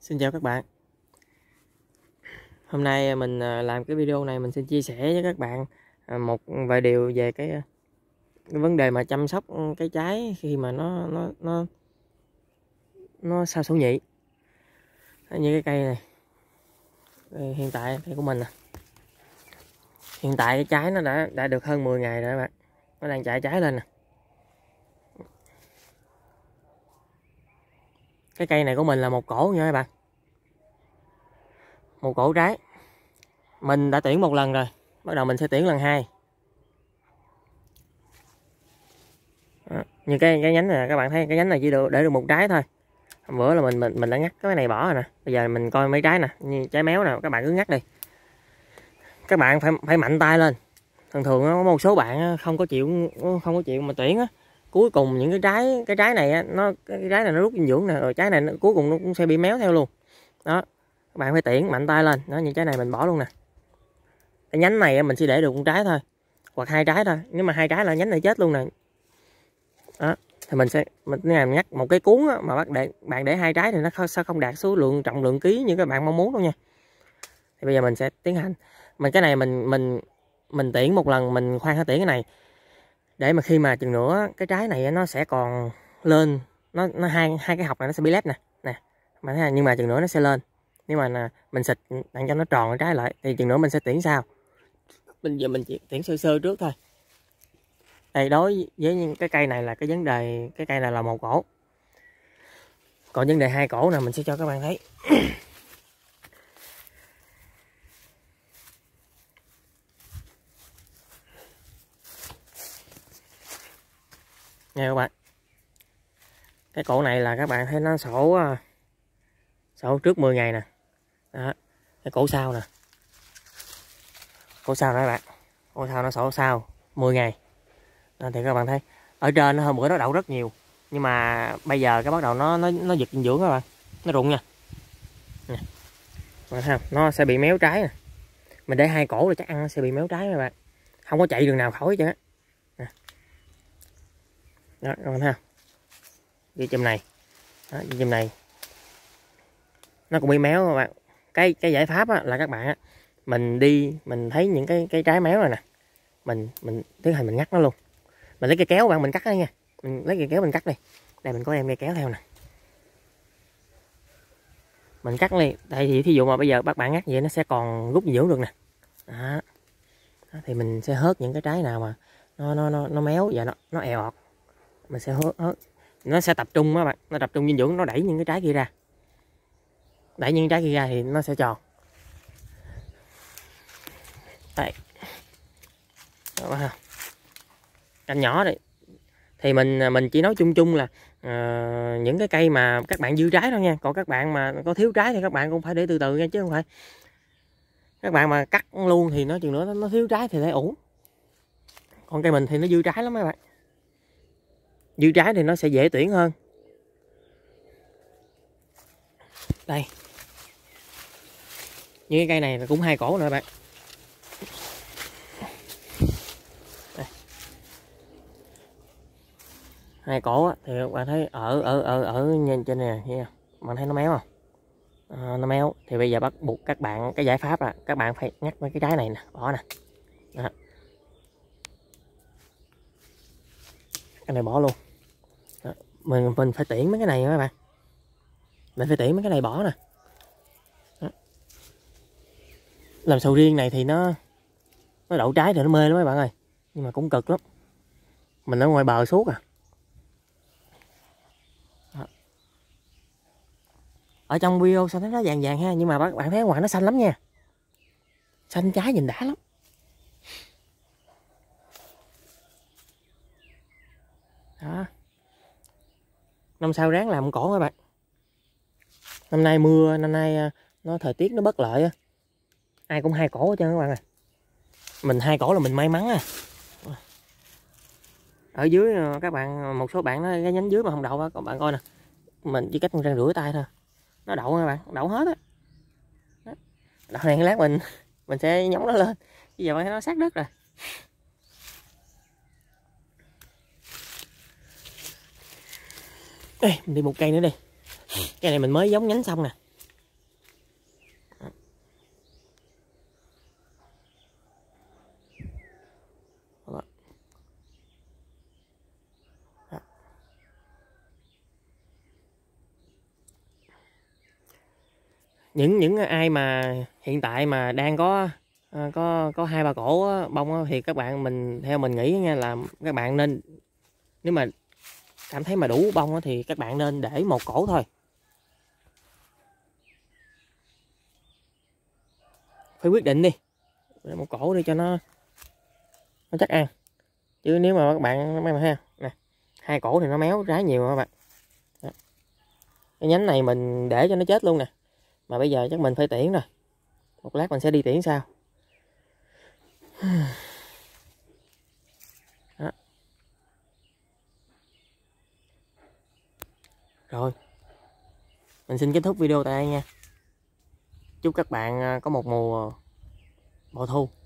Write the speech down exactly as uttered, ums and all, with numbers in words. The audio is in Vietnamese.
Xin chào các bạn. Hôm nay mình làm cái video này mình xin chia sẻ với các bạn một vài điều về cái, cái vấn đề mà chăm sóc cái trái khi mà nó nó nó nó sao số nhị. Như cái cây này. Đây, hiện tại cây của mình nè. Hiện tại cái trái nó đã đã được hơn mười ngày rồi các bạn. Nó đang chạy trái lên nè. Cái cây này của mình là một cổ nha các bạn. Một cổ trái. Mình đã tuyển một lần rồi, bắt đầu mình sẽ tuyển lần hai. Đó. Như cái cái nhánh này các bạn thấy, cái nhánh này chỉ được để được một trái thôi. Hôm bữa là mình mình mình đã ngắt cái này bỏ rồi nè. Bây giờ mình coi mấy trái nè, như trái méo nè, các bạn cứ ngắt đi. Các bạn phải phải mạnh tay lên. Thường thường có một số bạn không có chịu không có chịu mà tuyển á, cuối cùng những cái trái cái trái này nó cái trái này nó rút dinh dưỡng nè, rồi trái này nó, cuối cùng nó cũng sẽ bị méo theo luôn. Đó. Các bạn phải tuyển mạnh tay lên. Đó, những trái này mình bỏ luôn nè. Cái nhánh này mình chỉ để được một trái thôi, hoặc hai trái thôi. Nếu mà hai trái là nhánh này chết luôn nè. Đó, thì mình sẽ mình làm nhắc một cái cuốn á, mà bạn để bạn để hai trái thì nó sẽ không đạt số lượng trọng lượng ký như các bạn mong muốn đâu nha. Thì bây giờ mình sẽ tiến hành. Mình cái này mình mình mình tiễn một lần, mình khoan cái tiễn cái này để mà khi mà chừng nữa cái trái này nó sẽ còn lên, nó nó hai hai cái học này nó sẽ bị lép nè nè mà thấy, nhưng mà chừng nữa nó sẽ lên. Nếu mà mình xịt đặng cho nó tròn cái trái lại thì chừng nữa mình sẽ tiễn sau. Bây giờ mình chỉ tiễn sơ sơ trước thôi. Đây, đối với cái cây này là cái vấn đề, cái cây này là một cổ. Còn vấn đề hai cổ nào mình sẽ cho các bạn thấy. Nha các bạn. Cái cổ này là các bạn thấy nó sổ sổ trước mười ngày nè. Đó. Cái cổ sau nè. Cổ sau đó các bạn. Cổ sau nó sổ sau mười ngày. Đó, thì các bạn thấy ở trên hôm bữa nó đậu rất nhiều, nhưng mà bây giờ cái bắt đầu nó nó nó giật dinh dưỡng các bạn, nó rụng nha. Nè. Bạn thấy không? Nó sẽ bị méo trái nè. Mình để hai cổ là chắc ăn nó sẽ bị méo trái các bạn. Không có chạy đường nào khỏi chứ. Nè. Đó, các bạn thấy không? Cái chùm này. Đó, cái chùm này. Nó cũng bị méo các bạn. Cái cái giải pháp á, là các bạn á, mình đi mình thấy những cái cái trái méo này nè. Mình mình tiến hành mình ngắt nó luôn. Mình lấy cây kéo bạn mình cắt đó nha. Mình lấy cây kéo mình cắt đi. Đây mình có đem cây kéo theo nè. Mình cắt đi. Tại vì thí dụ mà bây giờ các bạn ngắt vậy nó sẽ còn rút dinh dưỡng được nè. Đó. Đó. Thì mình sẽ hớt những cái trái nào mà nó nó nó, nó méo và nó nó èo ọt. Mình sẽ hớt hớt. Nó sẽ tập trung các bạn, nó tập trung dinh dưỡng, nó đẩy những cái trái kia ra. Đẩy những cái trái kia ra thì nó sẽ tròn. Đây. Đó. Cành nhỏ đây. Thì mình mình chỉ nói chung chung là uh, những cái cây mà các bạn dư trái thôi nha. Còn các bạn mà có thiếu trái thì các bạn cũng phải để từ từ nha, chứ không phải các bạn mà cắt luôn thì nó chừng nữa nó, nó thiếu trái thì thấy ổn. Còn cây mình thì nó dư trái lắm mấy bạn. Dư trái thì nó sẽ dễ tuyển hơn. Đây. Như cái cây này là cũng hai cổ nữa bạn. Hai cổ á, thì bạn thấy ở ở ở ở trên này nè, bạn thấy nó méo không? À, nó méo thì bây giờ bắt buộc các bạn cái giải pháp là các bạn phải ngắt mấy cái trái này nè, bỏ nè. Đó. Cái này bỏ luôn. Đó. Mình mình phải tiễn mấy cái này các bạn. Mình phải tiễn mấy cái này bỏ nè. Đó. Làm sầu riêng này thì nó nó đậu trái thì nó mê lắm mấy bạn ơi, nhưng mà cũng cực lắm. Mình ở ngoài bờ suốt à. Ở trong video sao thấy nó vàng vàng ha, nhưng mà các bạn thấy ở ngoài nó xanh lắm nha. Xanh trái nhìn đã lắm. Đó. Năm sau ráng làm cổ các bạn. Năm nay mưa, năm nay nó thời tiết nó bất lợi á. Ai cũng hai cổ hết trơn các bạn ơi. Mình hai cổ là mình may mắn à. Ở dưới các bạn, một số bạn nó cái nhánh dưới mà không đậu á, các bạn coi nè. Mình chỉ cách một răng rưỡi tay thôi. Nó đậu các bạn, đậu hết á. Đậu này lát mình mình sẽ nhúng nó lên. Bây giờ bạn thấy nó sát đất rồi. Đây, mình đi một cây nữa đi. Cây này mình mới giống nhánh xong nè. những những ai mà hiện tại mà đang có có có hai ba cổ bông á, thì các bạn mình theo mình nghĩ nha là các bạn nên, nếu mà cảm thấy mà đủ bông á, thì các bạn nên để một cổ thôi, phải quyết định đi, để một cổ đi cho nó nó chắc ăn. Chứ nếu mà các bạn mấy bạn thấy nè, hai cổ thì nó méo trái nhiều các bạn. Đó. Cái nhánh này mình để cho nó chết luôn nè, mà bây giờ chắc mình phải tiễn rồi, một lát mình sẽ đi tiễn sau. Đó. Rồi mình xin kết thúc video tại đây nha. Chúc các bạn có một mùa bội thu.